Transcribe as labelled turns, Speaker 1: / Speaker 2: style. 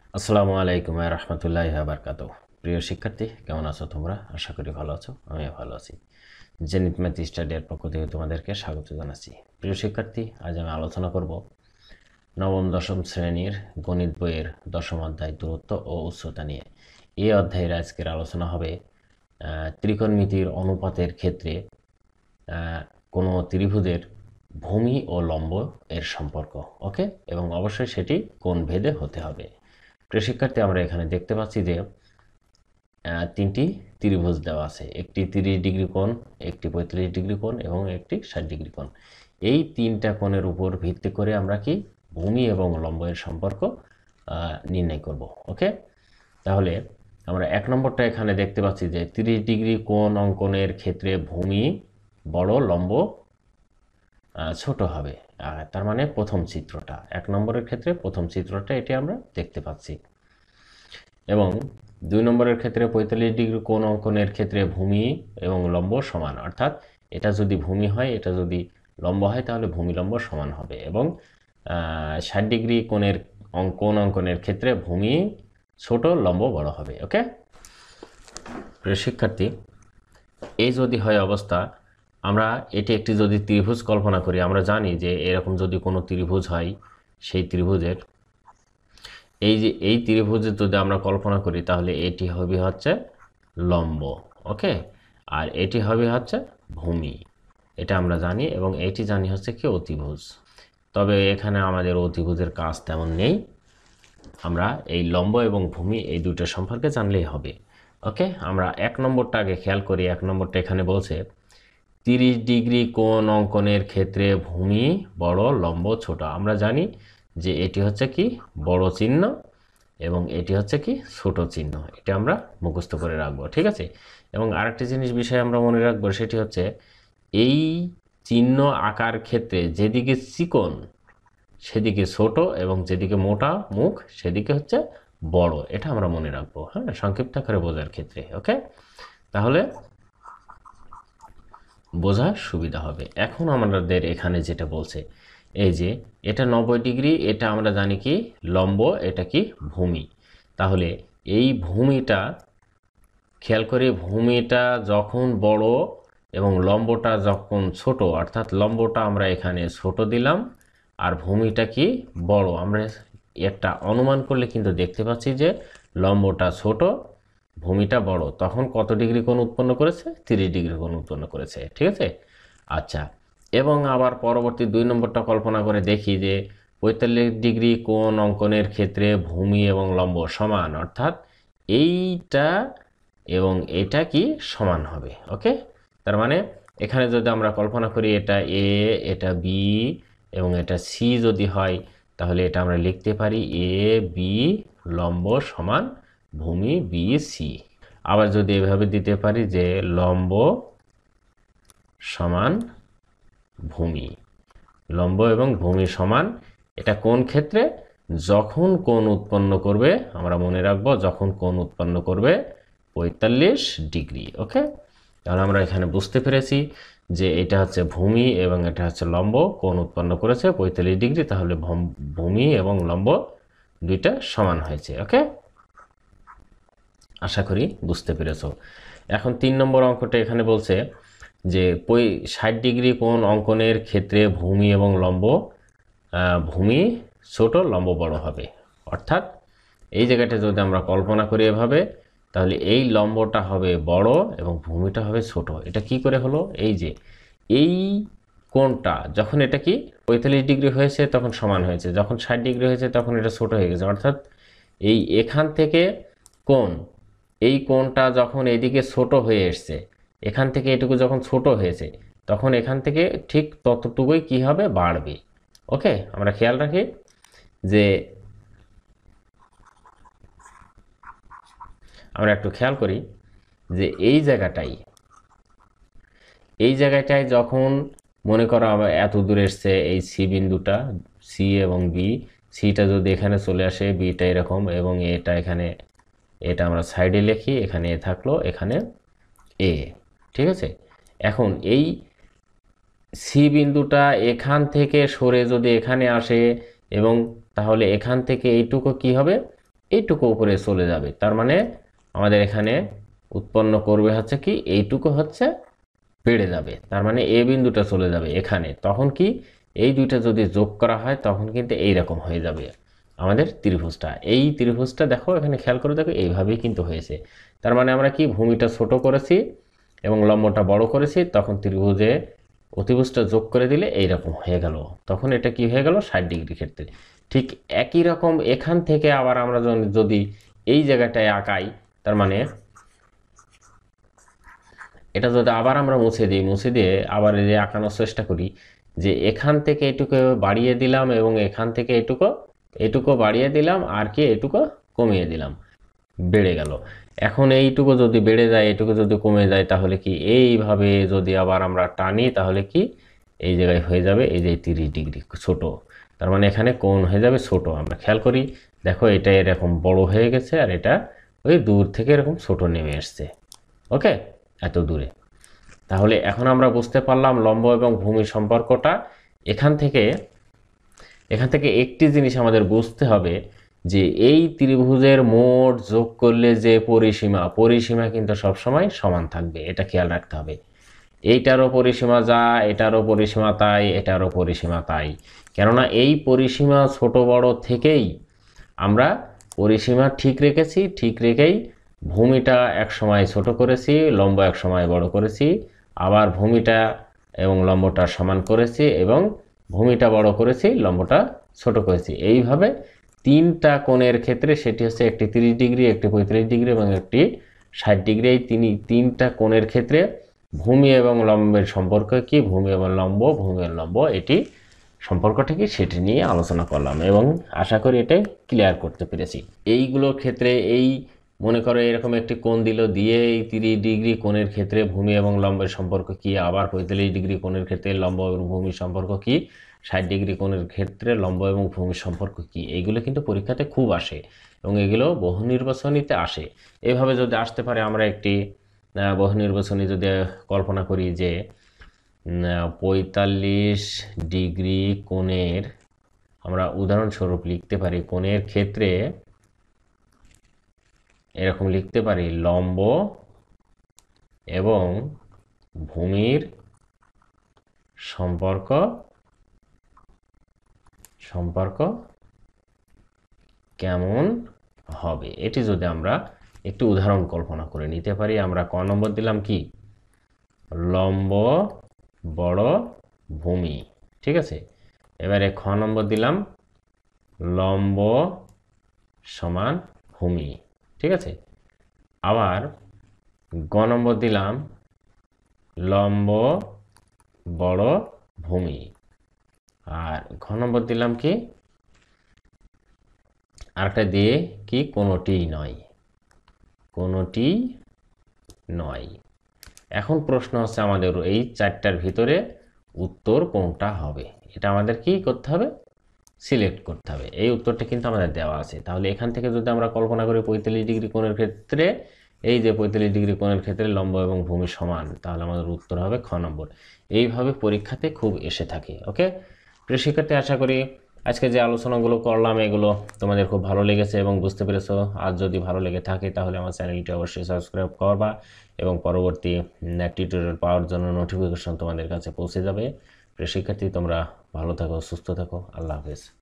Speaker 1: আসসালামু আলাইকুম ওয়া রাহমাতুল্লাহি ওয়া বারাকাতুহু। প্রিয় শিক্ষার্থী, কেমন আছো তোমরা? আশা করি ভালো আছো। আমিও ভালো আছি। জেনিথ ম্যাথ স্টাডির পক্ষ থেকে তোমাদেরকে স্বাগত জানাচ্ছি। প্রিয় শিক্ষার্থী, আজ আমি আলোচনা করব নবম দশম শ্রেণীর গণিত বইয়ের দশম অধ্যায় দূরত্ব ও উচ্চতা নিয়ে। এই অধ্যায়ের আজকের আলোচনা হবে ত্রিকোণমিতির অনুপাতের ক্ষেত্রে কোনো ত্রিভুজের ভূমি ও লম্ব এর সম্পর্ক। ওকে, এবং অবশ্যই সেটি কোণ ভেদে হতে হবে। প্রিয় শিক্ষার্থী, আমরা এখানে দেখতে পাচ্ছি যে তিনটি ত্রিভুজ দেওয়া আছে, একটি 30 ডিগ্রি কোণ, একটি 45 ডিগ্রি কোণ এবং একটি 60 ডিগ্রি কোণ। এই তিনটা কোণের উপর ভিত্তি করে আমরা কি ভূমি এবং লম্বের সম্পর্ক নির্ণয় করব। ওকে, তাহলে আমরা এক নম্বরটা এখানে দেখতে পাচ্ছি যে 30 ডিগ্রি কোণ অঙ্কনের ক্ষেত্রে ভূমি বড়, লম্ব ছোট হবে। তার মানে প্রথম চিত্রটা, এক নম্বরের ক্ষেত্রে প্রথম চিত্রটা এটি আমরা দেখতে পাচ্ছি। এবং 2 নম্বরের ক্ষেত্রে 45 ডিগ্রি কোণ অঙ্কনের ক্ষেত্রে ভূমি এবং লম্ব সমান, অর্থাৎ এটা যদি ভূমি হয়, এটা যদি লম্ব হয়, তাহলে ভূমি লম্ব সমান হবে। এবং 60 ডিগ্রি কোণ অঙ্কনের ক্ষেত্রে ভূমি ছোট, লম্ব বড় হবে। ওকে, প্রিয় শিক্ষার্থী, এই যদি হয় অবস্থা, আমরা এটি একটি যদি ত্রিভুজ কল্পনা করি, আমরা জানি যে এরকম যদি কোনো ত্রিভুজ হয়, সেই ত্রিভুজের এই ত্রিভুজের যদি আমরা কল্পনা করি, তাহলে এটি হবে হচ্ছে লম্ব। ওকে, আর এটি হবে হচ্ছে ভূমি, এটা আমরা জানি। এবং এটি জানি হচ্ছে কি অতিভুজ। তবে এখানে আমাদের অতিভুজের কাজ তেমন নেই, আমরা এই লম্ব এবং ভূমি এই দুটো সম্পর্কে জানলেই হবে। ওকে, আমরা এক নম্বরটা আগে খেয়াল করি। এক নম্বরটা এখানে বলছে 30 ডিগ্রি কোণ অঙ্কনের ক্ষেত্রে ভূমি বড়, লম্ব ছোট। আমরা জানি যে এটি হচ্ছে কি বড় চিহ্ন এবং এটি হচ্ছে কি ছোট চিহ্ন। এটা আমরা মুখস্থ করে রাখবো, ঠিক আছে। এবং আরেকটি জিনিস বিষয় আমরা মনে রাখবো, সেটি হচ্ছে এই চিহ্ন আঁকার ক্ষেত্রে যেদিকে চিকন সেদিকে ছোট এবং যেদিকে মোটা মুখ সেদিকে হচ্ছে বড়। এটা আমরা মনে রাখবো, হ্যাঁ, সংক্ষিপ্ত আকারে বোঝার ক্ষেত্রে। ওকে, তাহলে বোঝা সুবিধা হবে। এখন আমাদের এখানে যেটা বলছে, এই যে এটা 90 ডিগ্রি, এটা আমরা জানি কি লম্ব, এটা কি ভূমি। তাহলে এই ভূমিটা খেয়াল করি, ভূমিটা যখন বড় এবং লম্বটা যখন ছোট, অর্থাৎ লম্বটা আমরা এখানে ছোট দিলাম আর ভূমিটা কি বড়, আমরা একটা অনুমান করলে কিন্তু দেখতে পাচ্ছি যে লম্বটা ছোট, ভূমিটা বড়। তখন কত ডিগ্রি কোণ উৎপন্ন করেছে? 30 ডিগ্রি কোণ উৎপন্ন করেছে, ঠিক আছে। আচ্ছা, এবং আবার পরবর্তী 2 নম্বরটা কল্পনা করে দেখি যে 45 ডিগ্রি কোণ অঙ্কনের ক্ষেত্রে ভূমি এবং লম্ব সমান, অর্থাৎ এইটা এবং এটা কি সমান হবে। ওকে, তার মানে এখানে যদি আমরা কল্পনা করি এটা এ, এটা বি এবং এটা সি যদি হয়, তাহলে এটা আমরা লিখতে পারি এ বি লম্ব সমান ভূমি বি সি। আবার যদি এভাবে দিতে পারি যে লম্ব সমান ভূমি, লম্ব এবং ভূমি সমান, এটা কোন ক্ষেত্রে? যখন কোণ উৎপন্ন করবে, আমরা মনে রাখবো যখন কোণ উৎপন্ন করবে 45 ডিগ্রি। ওকে, তাহলে আমরা এখানে বুঝতে পেরেছি যে এটা হচ্ছে ভূমি এবং এটা হচ্ছে লম্ব, কোণ উৎপন্ন করেছে 45 ডিগ্রি, তাহলে ভূমি এবং লম্ব দুইটা সমান হয়েছে। ওকে, আশা করি বুঝতে পেরেছো। এখন 3 নম্বর অঙ্কটা এখানে বলছে যে 60 ডিগ্রি কোণ অঙ্কনের ক্ষেত্রে ভূমি এবং লম্ব, ভূমি ছোট, লম্ব বড় হবে। অর্থাৎ এই জায়গাটা যদি আমরা কল্পনা করি এভাবে, তাহলে এই লম্বটা হবে বড় এবং ভূমিটা হবে ছোট। এটা কি করে হলো? এই যে এই কোণটা যখন এটা কি 45 ডিগ্রি হয়েছে তখন সমান হয়েছে, যখন 60 ডিগ্রি হয়েছে তখন এটা ছোট হয়ে গেছে। অর্থাৎ এই এখান থেকে কোণ, এই কোণটা যখন এদিকে ছোট হয়ে এসছে, এখান থেকে এটুকু যখন ছোট হয়েছে, তখন এখান থেকে ঠিক ততটুকুই কি হবে? বাড়বে। ওকে, আমরা খেয়াল রাখি যে আমরা একটু খেয়াল করি যে এই জায়গাটায় যখন মনে করো আবার এত দূরে এসছে এই সি বিন্দুটা, সি এবং বি, সিটা যদি এখানে চলে আসে, বিটা এরকম এবং এটা এখানে, এটা আমরা সাইডে লিখি, এখানে এ থাকলো, এখানে এ, ঠিক আছে। এখন এই সি বিন্দুটা এখান থেকে সরে যদি এখানে আসে এবং তাহলে এখান থেকে এইটুকু কি হবে? এইটুকু উপরে চলে যাবে, তার মানে আমাদের এখানে উৎপন্ন করবে হচ্ছে কি এইটুকু হচ্ছে বেড়ে যাবে, তার মানে এ বিন্দুটা চলে যাবে এখানে। তখন কি এই দুইটা যদি যোগ করা হয় তখন কিন্তু এইরকম হয়ে যাবে আমাদের ত্রিভুজটা। এই ত্রিভুজটা দেখো এখানে খেয়াল করে দেখো এইভাবেই কিন্তু হয়েছে। তার মানে আমরা কি ভূমিটা ছোট করেছি এবং লম্বটা বড় করেছি, তখন ত্রিভুজে অতিভুজটা যোগ করে দিলে এইরকম হয়ে গেল, তখন এটা কি হয়ে গেল 60 ডিগ্রি ক্ষেত্রে। ঠিক একই রকম এখান থেকে আবার আমরা যদি এই জায়গাটায় আঁকাই, তার মানে এটা যদি আবার আমরা মুছে দিই, মুছে দিয়ে আবার এই যে আঁকানোর চেষ্টা করি, যে এখান থেকে এটুকু বাড়িয়ে দিলাম এবং এখান থেকে এটুকু বাড়িয়ে দিলাম আর কি এটুকু কমিয়ে দিলাম, বেড়ে গেল। এখন এইটুকু যদি বেড়ে যায় এটুকু যদি কমে যায় তাহলে কি এইভাবে যদি আবার আমরা টানি তাহলে কি এই জায়গায় হয়ে যাবে এই যে 30 ডিগ্রি ছোট, তার মানে এখানে কোণ হয়ে যাবে ছোট। আমরা খেয়াল করি দেখো এটা এরকম বড় হয়ে গেছে আর এটা ওই দূর থেকে এরকম ছোট নেমে আসছে, ওকে, এত দূরে। তাহলে এখন আমরা বুঝতে পারলাম লম্ব এবং ভূমির সম্পর্কটা। এখান থেকে একটি জিনিস আমাদের বুঝতে হবে যে এই ত্রিভুজের মোট যোগ করলে যে পরিসীমা কিন্তু সবসময় সমান থাকবে, এটা খেয়াল রাখতে হবে। এইটারও পরিসীমা যা, এটারও পরিসীমা তাই, এটারও পরিসীমা তাই। কেননা এই পরিসীমা ছোট বড় থেকেই আমরা পরিসীমা ঠিক রেখেছি, ঠিক রেখেই ভূমিটা এক সময় ছোট করেছি, লম্ব এক সময় বড় করেছি, আবার ভূমিটা এবং লম্বটা সমান করেছি এবং ভূমিটা বড় করেছি, লম্বটা ছোট করেছি। এইভাবে তিনটা কোণের ক্ষেত্রে, সেটি হচ্ছে একটি 30 ডিগ্রি, একটি 35 ডিগ্রি এবং একটি 60 ডিগ্রি, এই তিনটা কোণের ক্ষেত্রে ভূমি এবং লম্বের সম্পর্ক কি, ভূমি এবং লম্ব এটি সম্পর্কটা কি সেটি নিয়ে আলোচনা করলাম এবং আশা করি এটাই ক্লিয়ার করতে পেরেছি। এইগুলোর ক্ষেত্রে এই মনে করো এরকম একটি কোণ দিল, দিয়ে এই 30 ডিগ্রি কোণের ক্ষেত্রে ভূমি এবং লম্বের সম্পর্ক কি, আবার 45 ডিগ্রি কোণের ক্ষেত্রে লম্ব এবং ভূমির সম্পর্ক কি, 60 ডিগ্রি কোণের ক্ষেত্রে লম্ব এবং ভূমির সম্পর্ক কি, এইগুলো কিন্তু পরীক্ষাতে খুব আসে এবং এগুলো বহু নির্বাচনীতে আসে। এভাবে যদি আসতে পারে, আমরা একটি বহু নির্বাচনী যদি কল্পনা করি যে 45 ডিগ্রি কোণের, আমরা উদাহরণস্বরূপ লিখতে পারি কোণের ক্ষেত্রে এরকম লিখতে পারি লম্ব এবং ভূমির সম্পর্ক কেমন হবে, এটি যদি আমরা একটু উদাহরণ কল্পনা করে নিতে পারি। আমরা ক নম্বর দিলাম কি লম্ব বড় ভূমি, ঠিক আছে। এবারে খ নম্বর দিলাম লম্ব সমান ভূমি, ঠিক আছে। আবার গ নম্বর দিলাম লম্ব বড় ভূমি, আর ঘ নম্বর দিলাম কি আরেকটা দিয়ে কি কোনোটি নয়। এখন প্রশ্ন হচ্ছে আমাদের এই চারটার ভিতরে উত্তর কোনটা হবে, এটা আমাদের কি করতে হবে, সিলেক্ট করতে হবে। এই উত্তরটা কিন্তু আমাদের দেওয়া আছে। তাহলে এখান থেকে যদি আমরা কল্পনা করি 45 ডিগ্রি কোণের ক্ষেত্রে, এই যে 45 ডিগ্রি কোণের ক্ষেত্রে লম্ব এবং ভূমি সমান, তাহলে আমাদের উত্তর হবে খ নম্বর। এইভাবে পরীক্ষাতে খুব এসে থাকে। ওকে প্রিয় শিক্ষার্থী, আশা করি আজকে যে আলোচনাগুলো করলাম এগুলো তোমাদের খুব ভালো লেগেছে এবং বুঝতে পেরেছো। আর যদি ভালো লেগে থাকে তাহলে আমার চ্যানেলটি অবশ্যই সাবস্ক্রাইব করবা এবং পরবর্তী টিউটোরিয়াল পাওয়ার জন্য নোটিফিকেশন তোমাদের কাছে পৌঁছে যাবে। প্রিয় শিক্ষার্থী, তোমরা ভালো থাকো, সুস্থ থাকো, আল্লাহ হাফেজ।